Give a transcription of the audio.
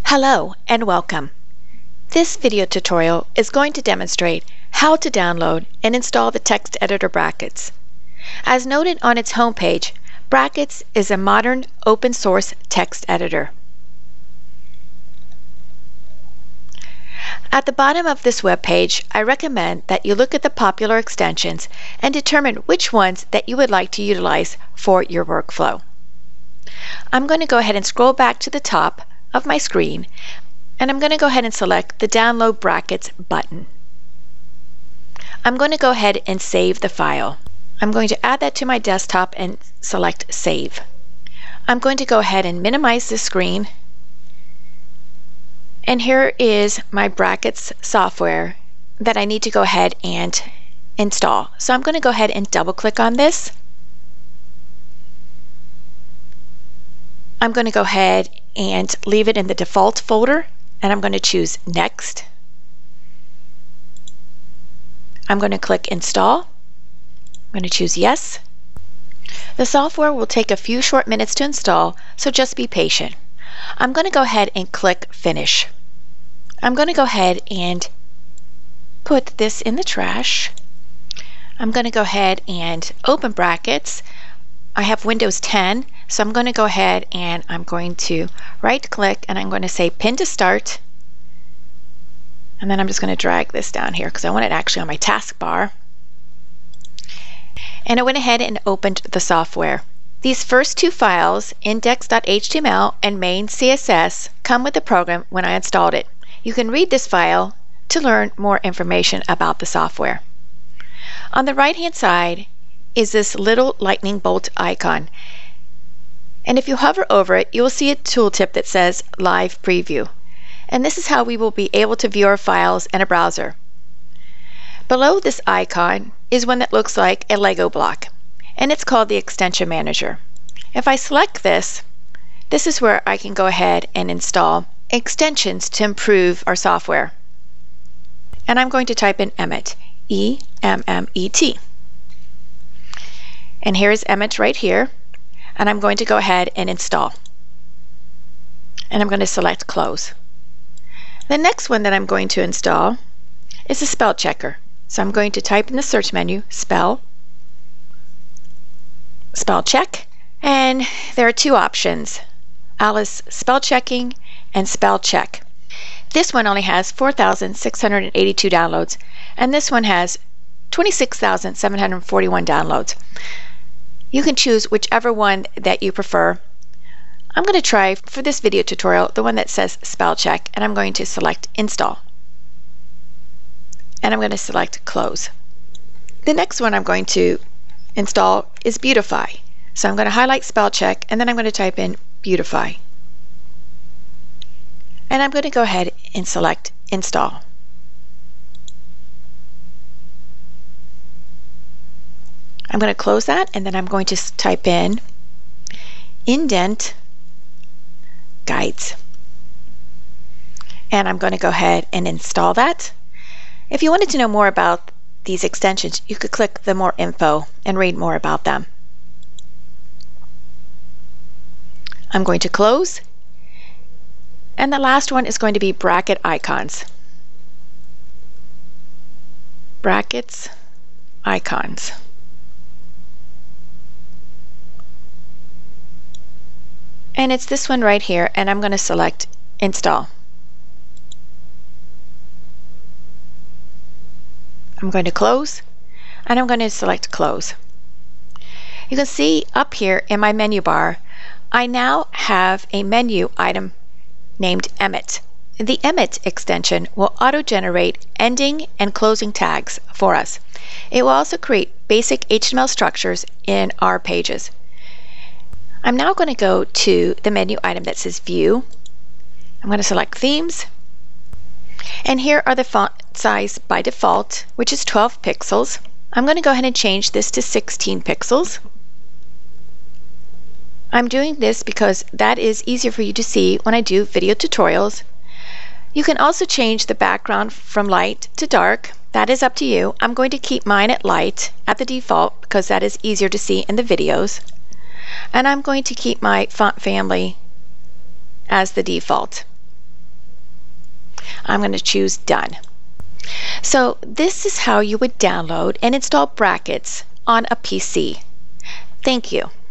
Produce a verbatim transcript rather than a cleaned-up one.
Hello and welcome. This video tutorial is going to demonstrate how to download and install the text editor Brackets. As noted on its homepage, Brackets is a modern open source text editor. At the bottom of this web page, I recommend that you look at the popular extensions and determine which ones that you would like to utilize for your workflow. I'm going to go ahead and scroll back to the top of my screen, and I'm going to go ahead and select the Download Brackets button. I'm going to go ahead and save the file. I'm going to add that to my desktop and select Save. I'm going to go ahead and minimize the screen, and here is my Brackets software that I need to go ahead and install. So I'm going to go ahead and double click on this. I'm going to go ahead and leave it in the default folder, and I'm going to choose Next. I'm going to click Install. I'm going to choose Yes. The software will take a few short minutes to install, so just be patient. I'm going to go ahead and click Finish. I'm going to go ahead and put this in the trash. I'm going to go ahead and open Brackets. I have Windows ten, so I'm going to go ahead and I'm going to right click and I'm going to say Pin to Start, and then I'm just going to drag this down here because I want it actually on my taskbar. And I went ahead and opened the software. These first two files, index dot H T M L and main C S S, come with the program when I installed it. You can read this file to learn more information about the software. On the right hand side is this little lightning bolt icon, and if you hover over it, you will see a tooltip that says Live Preview, and this is how we will be able to view our files in a browser. Below this icon is one that looks like a Lego block, and it's called the Extension Manager. If I select this, this is where I can go ahead and install extensions to improve our software. And I'm going to type in Emmet, E M M E T. And here is Emmet right here, and I'm going to go ahead and install. And I'm going to select Close. The next one that I'm going to install is a spell checker. So I'm going to type in the search menu, spell, spell check, and there are two options, Alice spell checking and spell check. This one only has four thousand six hundred eighty-two downloads, and this one has twenty-six thousand seven hundred forty-one downloads. You can choose whichever one that you prefer. I'm going to try for this video tutorial the one that says spell check, and I'm going to select Install. And I'm going to select Close. The next one I'm going to install is Beautify. So I'm going to highlight spell check, and then I'm going to type in Beautify. And I'm going to go ahead and select Install. I'm going to close that, and then I'm going to type in Indent Guides. And I'm going to go ahead and install that. If you wanted to know more about these extensions, you could click the More Info and read more about them. I'm going to close. And the last one is going to be Bracket Icons. Brackets Icons. And it's this one right here, and I'm going to select Install. I'm going to close, and I'm going to select Close. You can see up here in my menu bar, I now have a menu item named Emmet. The Emmet extension will auto-generate ending and closing tags for us. It will also create basic H T M L structures in our pages. I'm now going to go to the menu item that says View. I'm going to select Themes, and here are the font size by default, which is twelve pixels. I'm going to go ahead and change this to sixteen pixels. I'm doing this because that is easier for you to see when I do video tutorials. You can also change the background from light to dark. That is up to you. I'm going to keep mine at light at the default because that is easier to see in the videos. And I'm going to keep my font family as the default. I'm going to choose Done. So this is how you would download and install brackets on a P C. Thank you.